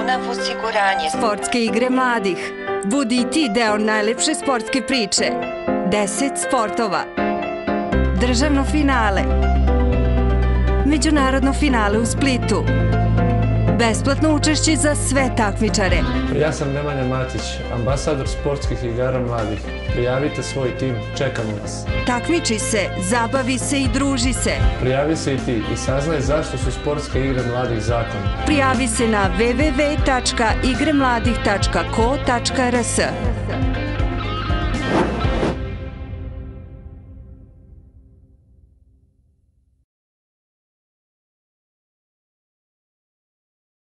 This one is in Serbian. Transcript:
Dunav osiguranje. Sportske igre mladih. Budi i ti deo najlepše sportske priče. 10 sportova. Državno finale. Međunarodno finale u Splitu. Besplatno učešće za sve takmičare. Ja sam Nemanja Matić, ambasador sportskih igara mladih. Prijavite svoj tim, čekamo vas. Takmiči se, zabavi se i druži se. Prijavi se i ti i saznaj zašto su sportske igre mladih zakon. Prijavi se na www.igremladih.ko.rs.